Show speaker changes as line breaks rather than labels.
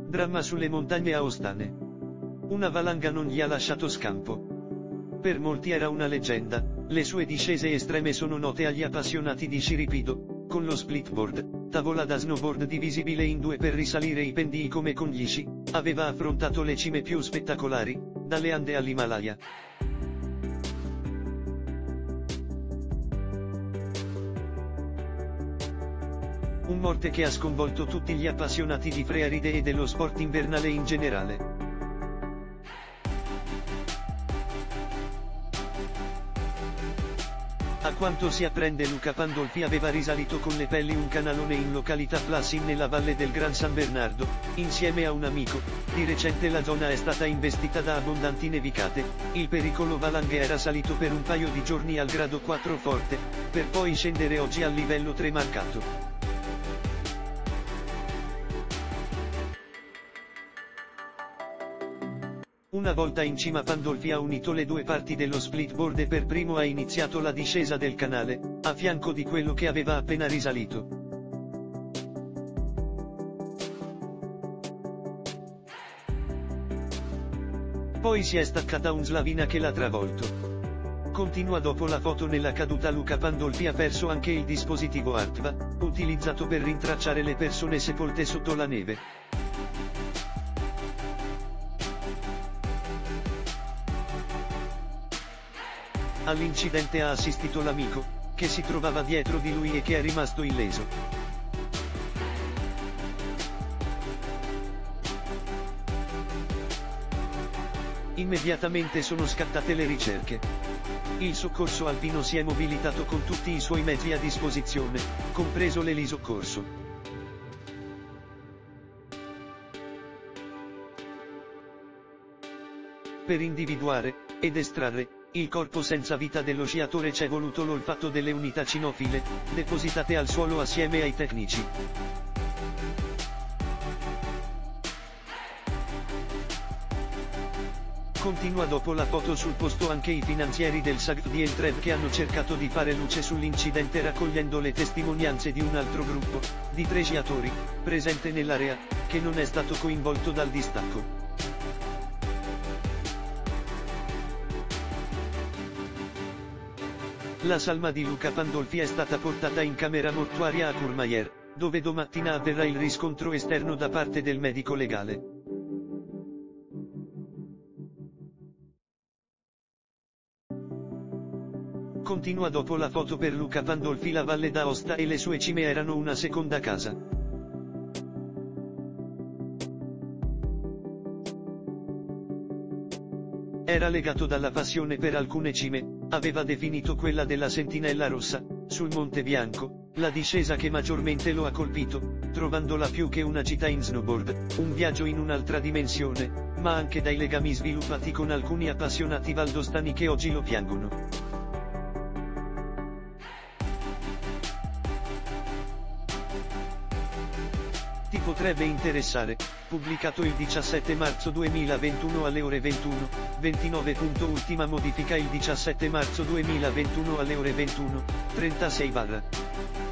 Dramma sulle montagne aostane. Una valanga non gli ha lasciato scampo. Per molti era una leggenda, le sue discese estreme sono note agli appassionati di sci ripido, con lo splitboard, tavola da snowboard divisibile in due per risalire i pendii come con gli sci, aveva affrontato le cime più spettacolari, dalle Ande all'Himalaya. Un morte che ha sconvolto tutti gli appassionati di freeride e dello sport invernale in generale. A quanto si apprende, Luca Pandolfi aveva risalito con le pelli un canalone in località Plassin nella valle del Gran San Bernardo, insieme a un amico. Di recente la zona è stata investita da abbondanti nevicate, il pericolo valanghe era salito per un paio di giorni al grado 4 forte, per poi scendere oggi al livello 3 marcato. Una volta in cima, Pandolfi ha unito le due parti dello splitboard e per primo ha iniziato la discesa del canale, a fianco di quello che aveva appena risalito. Poi si è staccata un slavina che l'ha travolto. Continua dopo la foto. Nella caduta Luca Pandolfi ha perso anche il dispositivo ARTVA, utilizzato per rintracciare le persone sepolte sotto la neve. All'incidente ha assistito l'amico, che si trovava dietro di lui e che è rimasto illeso. Immediatamente sono scattate le ricerche. Il soccorso alpino si è mobilitato con tutti i suoi mezzi a disposizione, compreso l'elisoccorso. Per individuare ed estrarre il corpo senza vita dello sciatore c'è voluto l'olfatto delle unità cinofile, depositate al suolo assieme ai tecnici. Continua dopo la foto sul posto anche i finanzieri del SAG di Eltrev che hanno cercato di fare luce sull'incidente raccogliendo le testimonianze di un altro gruppo, di 3 sciatori, presente nell'area, che non è stato coinvolto dal distacco. La salma di Luca Pandolfi è stata portata in camera mortuaria a Courmayeur, dove domattina avverrà il riscontro esterno da parte del medico legale. Continua dopo la foto. Per Luca Pandolfi la Valle d'Aosta e le sue cime erano una seconda casa. Era legato dalla passione per alcune cime. Aveva definito quella della Sentinella Rossa, sul Monte Bianco, la discesa che maggiormente lo ha colpito, trovandola più che una gita in snowboard, un viaggio in un'altra dimensione, ma anche dai legami sviluppati con alcuni appassionati valdostani che oggi lo piangono. Ti potrebbe interessare, pubblicato il 17 marzo 2021 alle ore 21:29. Ultima modifica il 17 marzo 2021 alle ore 21:36.